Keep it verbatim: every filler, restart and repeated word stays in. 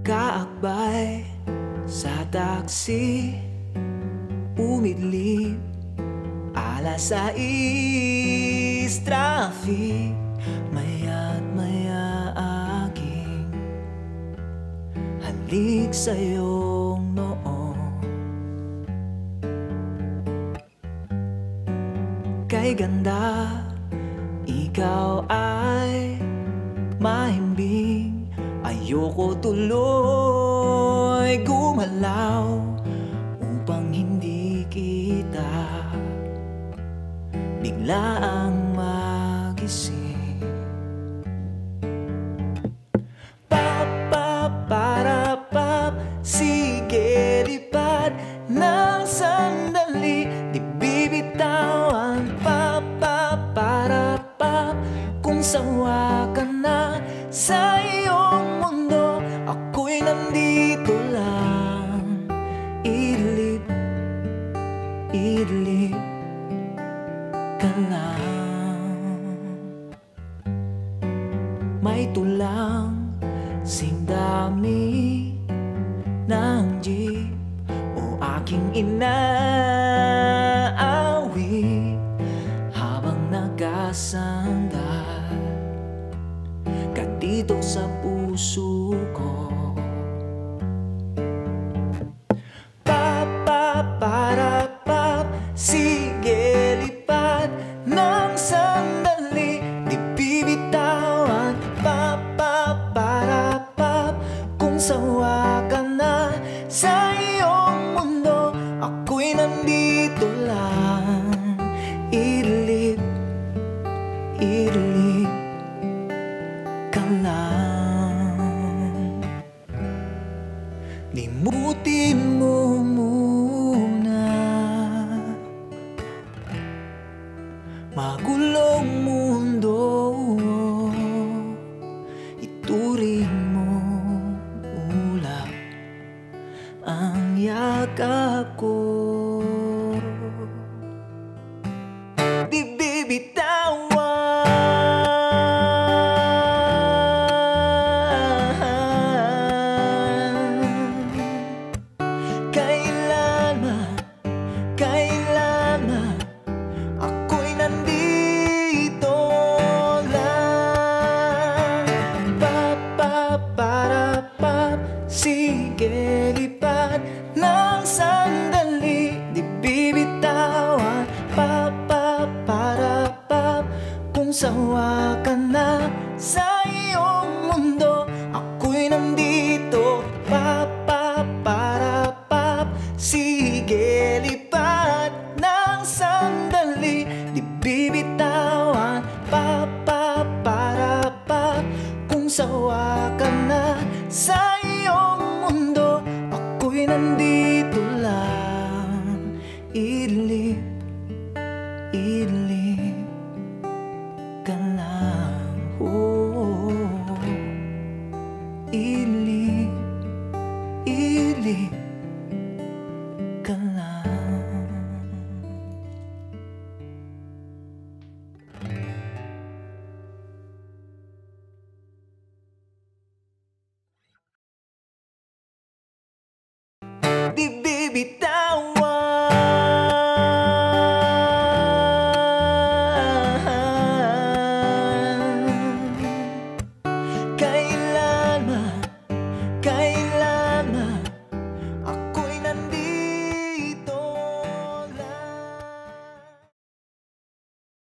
Nakaakbay sa taxi, umidlip alas sais traffic. Maya't maya aking halik sa iyong noo. Kay ganda, ikaw ay mahimbing. Ayoko tuloy gumalaw upang hindi kita biglaang magising. Pap, pap, para, pap, sige lipad ng sandali, di bibitawan. Pap, pap, para, pap, kung sawa ka na sa iyong mundo, ako'y nandito lang. Idlip, idlip ka lang. May tulang sing dami ng jeep o aking inaawi habang nagkasandal ka dito sa puso ko. Pap, pap, para, pap, sige lipad ng sandali, di bibitawan. Pap, pap, para, pap, kung sawa ka na sa iyong mundo, ako'y nandito lang. Idlip, idlip ka lang. Limutin mo muna magulong mundo, ituring mo ulap ang yakap ko. Di bibitawan. Kailanman, kailanman ako'y nandito lang. Pap, pap, para, pap, sige lipad ng sandali, di bibitawan. Pap, pap, para, pap, kung sawa ka na sa iyong mundo, ako'y nandito. Pap, pap, para, pap, sige lipad ng sandali, di bibitawan. Pap, pap, para, pap, kung sawa ka na sa iyong mundo, ako'y nandito lang. Idlip, idlip ka lang. Oh, idlip, idlip ka lang. Di bibitaw.